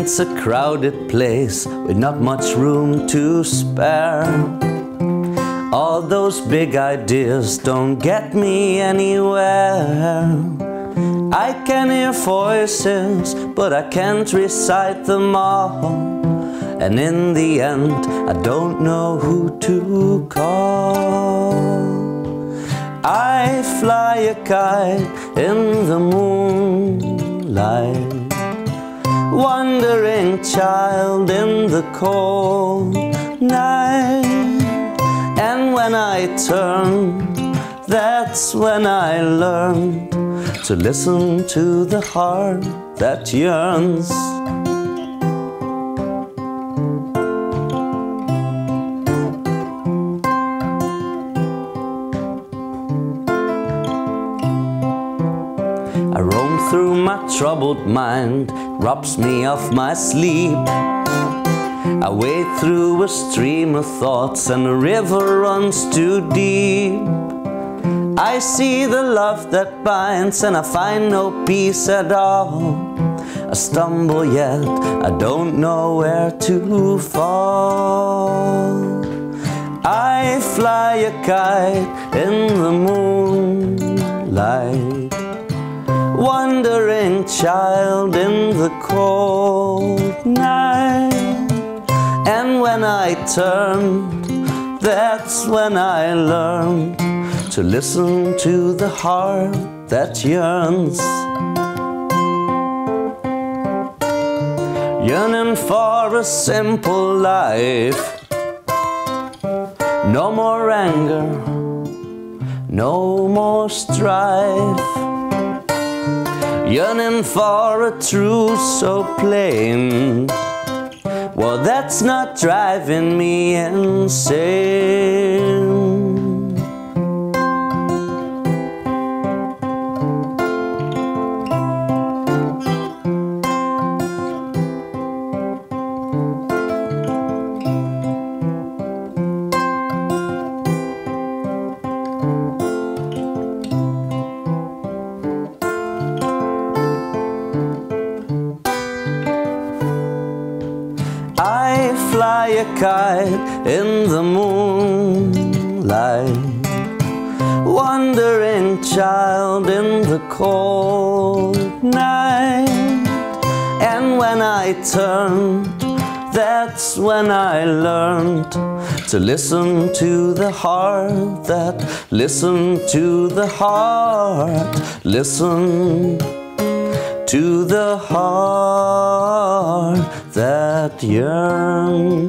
mind's a crowded place with not much room to spare. All those big ideas don't get me anywhere. I can hear voices, but I can't recite them all. And in the end, I don't know who to call. I fly a kite in the moonlight, wandering child in the cold night. And when I turned, that's when I learned to listen to the heart that yearns. I roam through my troubled mind, robs me of my sleep. I wade through a stream of thoughts and a river runs too deep. I see the love that binds and I find no peace at all. I stumble yet I don't know where to fall. I fly a kite in the moonlight, wandering child in the cold night. And when I turned, that's when I learned to listen to the heart that yearns. Yearning for a simple life, no more anger, no more strife. Yearning for a truth so plain, well, that's not driving me insane. I fly a kite in the moonlight, wandering child in the cold night. And when I turned, that's when I learned to listen to the heart that, listen to the heart, listen to the heart that yearns.